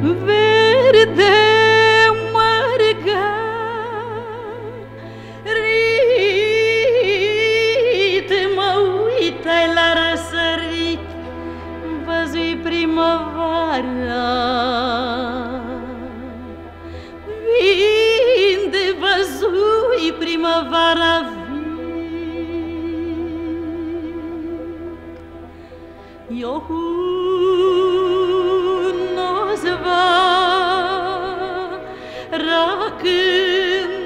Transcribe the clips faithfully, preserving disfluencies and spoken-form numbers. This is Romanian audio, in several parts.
verde mărgărit, mă uitai la răsărit, văzui primăvara. Vind, văzui primăvara, eu cunosc vara când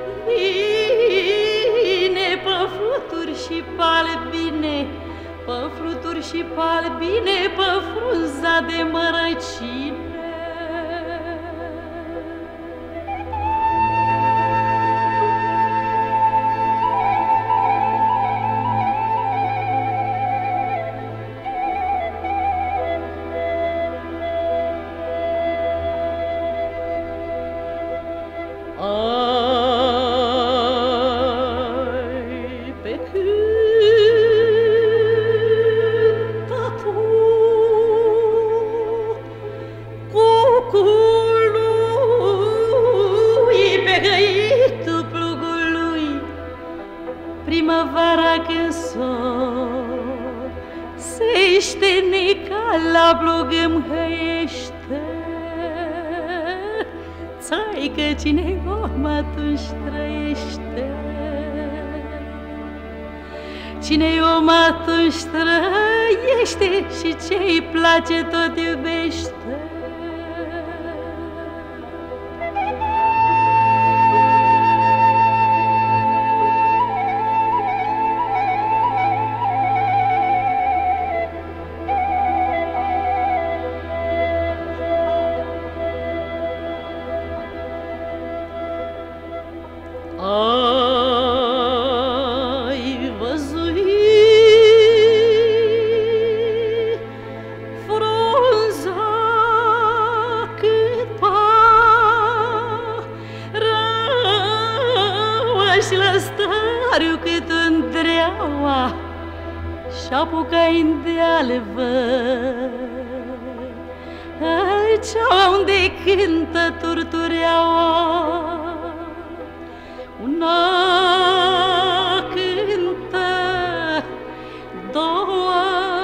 vine pe fluturi și palbine, pe fluturi și palbine, pe frunza de mărăcine. Ai, pe cântător, cucului, pe găitul plugului, primăvara când sor, sește-ne ca la plug îmi hăiește. Țaică, cine om atunci trăiește, cine om atunci trăiește și ce-i place tot iubește. Ai văzui frunza cât parăua și lăstariu cât îndreaua și-apucă-i îndeală ceaua unde cântă turtureaua. Una cântă, două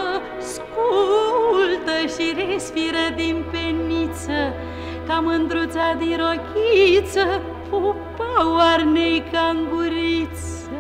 scultă și respiră din peniță, ca mândruța din rochiță, pupa oarnei ca în guriță.